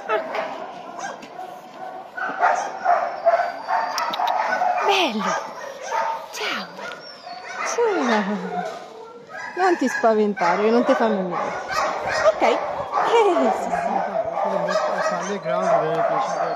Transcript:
Bello! Ciao! Ciao! Non ti spaventare, non ti fanno niente. Ok? Sì, sì. Sunday ground where patient